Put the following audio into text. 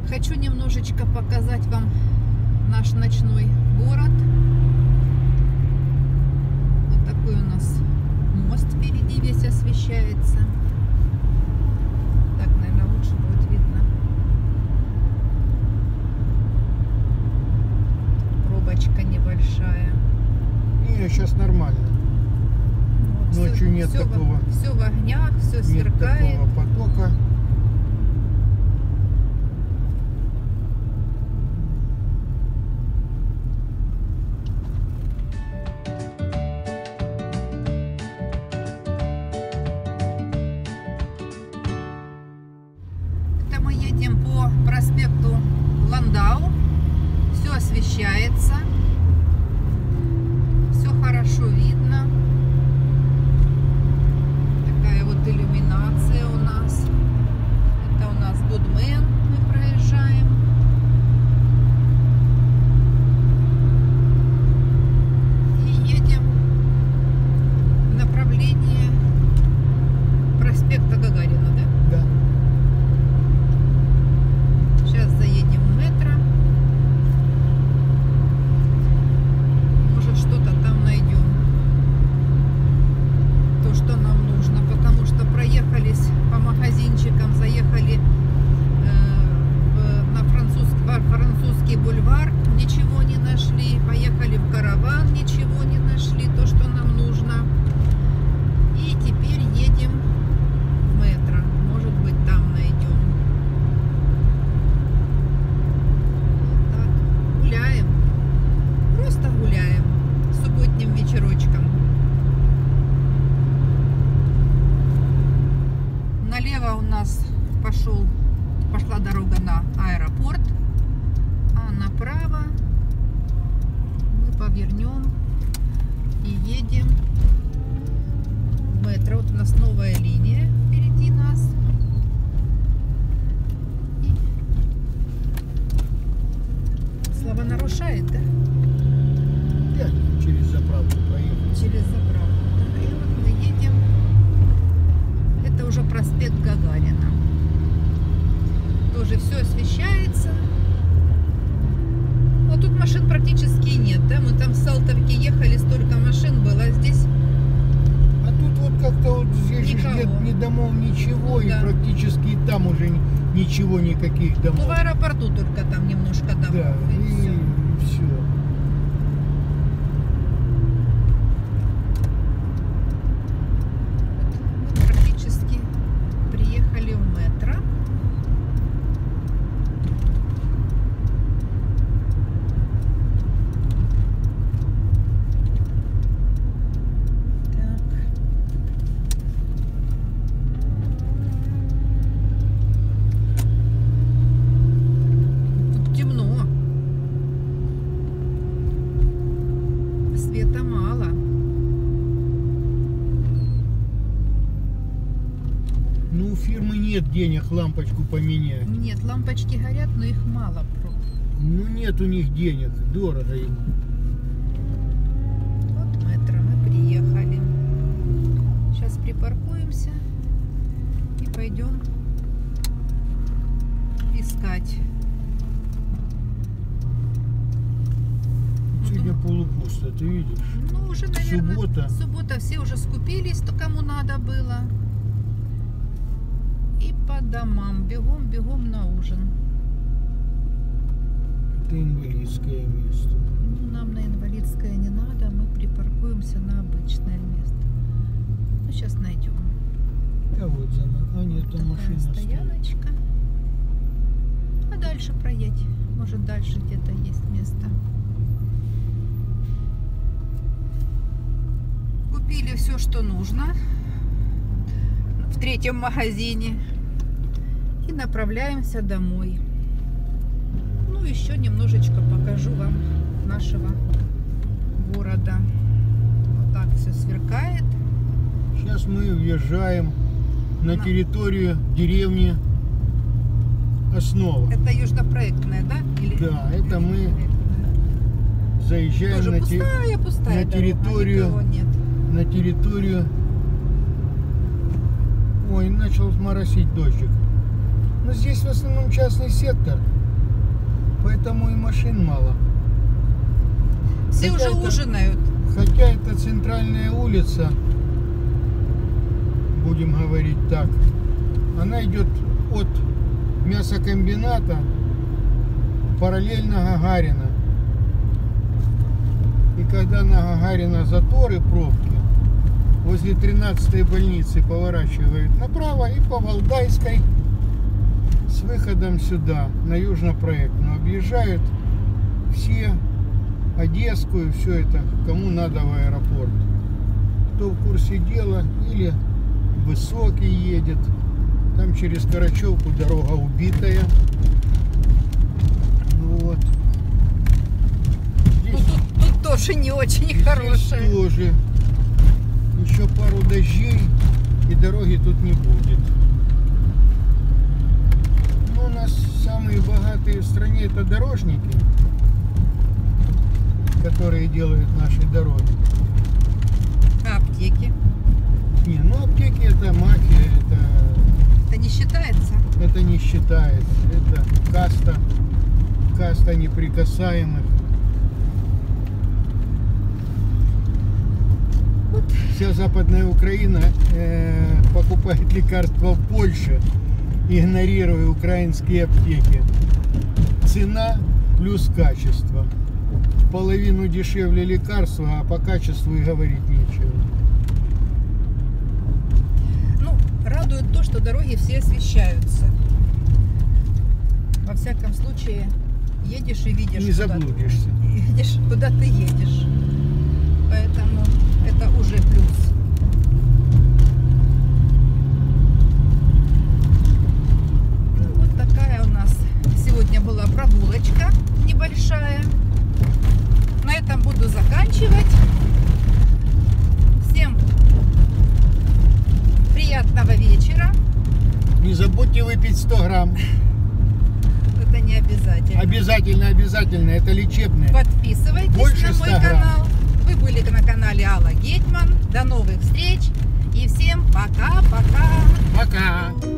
Хочу немножечко показать вам наш ночной город. Вот такой у нас мост впереди весь освещается. Так, наверное, лучше будет видно. Пробочка небольшая. Не, сейчас нормально. Вот, Ночью нет такого. Все в огнях, все Нет сверкает. такого потока. Это мы едем по проспекту Ландау. Все освещается. Все хорошо видно. Такая вот иллюминация у нас. Это у нас Будмен. Мы проезжаем. И едем в направлении проспекта Гагарина, да? Да. Сейчас заедем в метро. Может, что-то там найдем. То, что нам нужно. Потому что проехались по магазинчикам, заехали на французский бульвар. Ничего не нашли. Поехали в караван. Ничего не нашли. То, что нам нужно. И теперь едем в метро. Может быть, там найдем. Так, гуляем. Просто гуляем субботним вечерочком. Налево у нас пошла дорога на аэропорт, а направо мы повернем и едем в метро. Вот у нас новая линия впереди нас. Слава нарушает, да? Я через заправку проехал. Через заправку. И вот мы едем. Это уже проспект Гагарина. Тоже все освещается. Вот тут машин практически нет, да? Мы там в Салтовке ехали, столько машин было, а здесь А тут вот как-то вот здесь Никого. нет ни домов, ничего, Ну и да. практически и там уже ничего, никаких домов. ну, в аэропорту только там немножко домов. Да, и всё. и все. Мы практически приехали в метро. Так. Тут темно. Света мало. Ну, у фирмы нет денег лампочку поменять. Нет, лампочки горят, но их мало. Ну, нет у них денег, дорого им. Вот метро, мы приехали. Сейчас припаркуемся и пойдем искать. Сегодня полупусто, ты видишь? Ну, уже, наверное, Суббота. суббота, все уже скупились, то кому надо было. И по домам, бегом на ужин. Это инвалидское место. Ну, нам на инвалидское не надо, мы припаркуемся на обычное место. Ну, сейчас найдем. А вот за нами. А нет, там Такая машина стоит. стояночка. А дальше проедь. Может, дальше где-то есть место. Купили все, что нужно в третьем магазине. И направляемся домой. Ну, еще немножечко покажу вам нашего города. Вот так все сверкает. Сейчас мы въезжаем на На- территорию деревни Основа. Это южнопроектная, да? Или... Да, это мы Южнопроектная. заезжаем Тоже на, пустая на дорога, территорию. никого нет. На территорию. Ой, начал моросить дождик. Но здесь в основном частный сектор, поэтому и машин мало. Все Хотя уже это- ужинают. Хотя это центральная улица, будем говорить так, она идет от мясокомбината параллельно Гагарина. И когда на Гагарина заторы, пробки, возле 13-й больницы поворачивают направо и по Валдайской с выходом сюда, на Южнопроектную, объезжают все Одесскую, все это, кому надо в аэропорт. Кто в курсе дела, или Высокий едет, там через Карачевку дорога убитая. Ну вот. Ну, Здесь, тут тоже не очень здесь хорошая. тоже. Еще пару дождей, и дороги тут не будет. Но у нас самые богатые в стране это дорожники, которые делают наши дороги. А аптеки? Не, ну аптеки это мафия, Это не считается? это не считается. Это каста неприкасаемых. Вот. Вся Западная Украина покупает лекарства в Польше, игнорируя украинские аптеки. Цена плюс качество. В половину дешевле лекарства, а по качеству и говорить нечего. Ну, радует то, что дороги все освещаются. Во всяком случае, едешь и видишь, Не заблудишься. видишь, куда ты едешь. Поэтому это уже плюс. Ну, вот такая у нас сегодня была прогулочка небольшая. На этом буду заканчивать. Всем приятного вечера. Не забудьте выпить 100 грамм. Это не обязательно. Обязательно, это лечебное. Подписывайтесь Больше на мой 100 грамм. канал. Вы были на канале Алла Гетман. До новых встреч. И всем пока-пока. Пока!